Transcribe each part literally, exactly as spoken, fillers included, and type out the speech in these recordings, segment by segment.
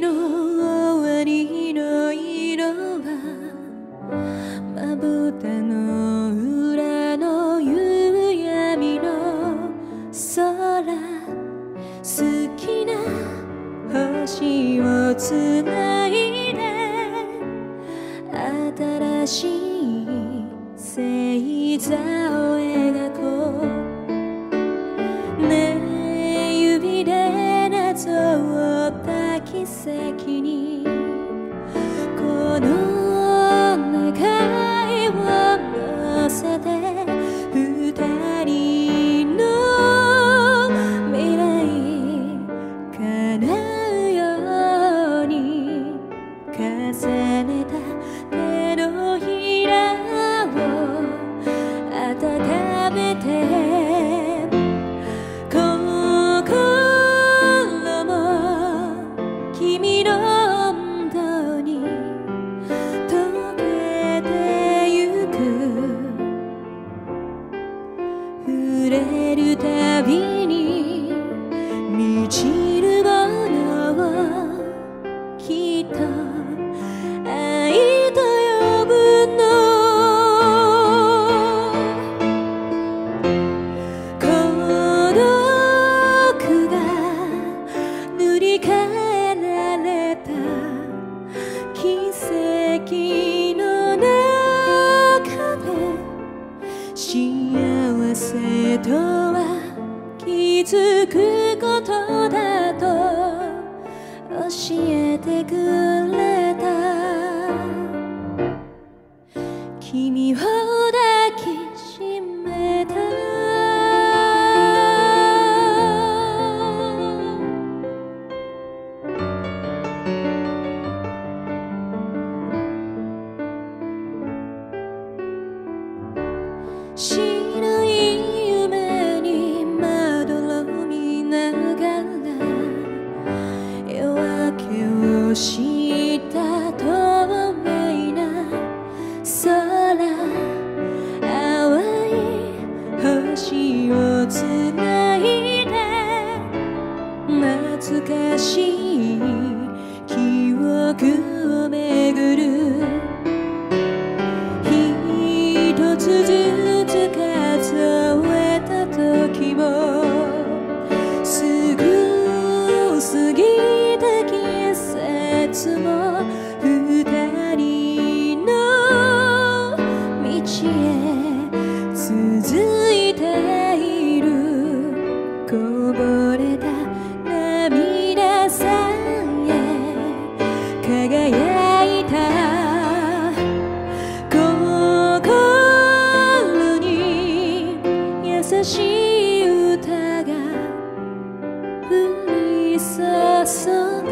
の終わりの色はまぶたの裏の夕闇の空、好きな星をつないで新しい星座を描こうね。え指で謎を抱き奇跡にこの願いを乗せて二人の未来叶うように重ねた手のひらを温めて君の温度に溶けてゆく、触れるたびに満ちるものをきっと愛と呼ぶの。孤独が塗り替えられた奇跡の中で幸せとは気づくことだと教えてくれた。君を抱きしめた白い夢にまどろみながら夜明けをした透明な空、淡い星をつないで懐かしい記憶を巡る。一つずつ数えた時もすぐ過ぎた季節も二人の道へ続いている。こぼれた涙さえ輝いた優しい歌が降り注ぐ。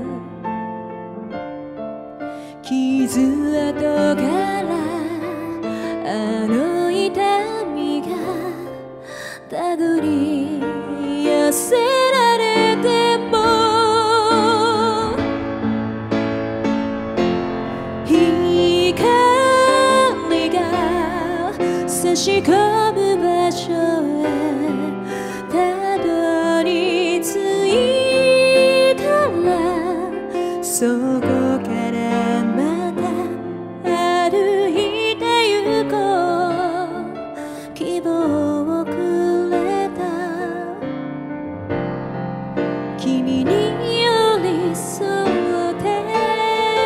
傷跡からあの痛みが手繰り寄せられても光が差し込む場所へたどり着いたらそこからまた歩いてゆこう。希望をくれた君に寄り添って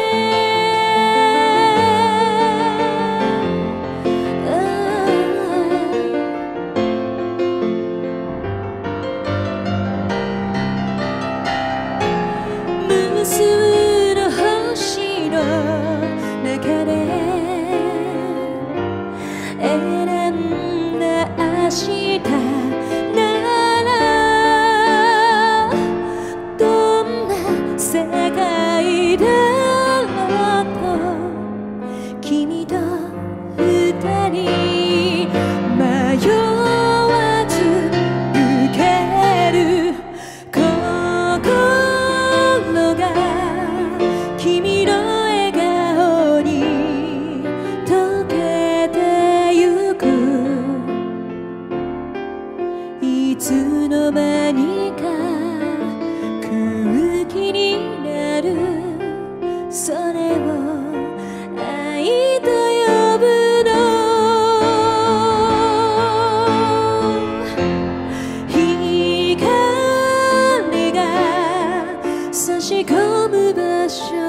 ああし込む場所へ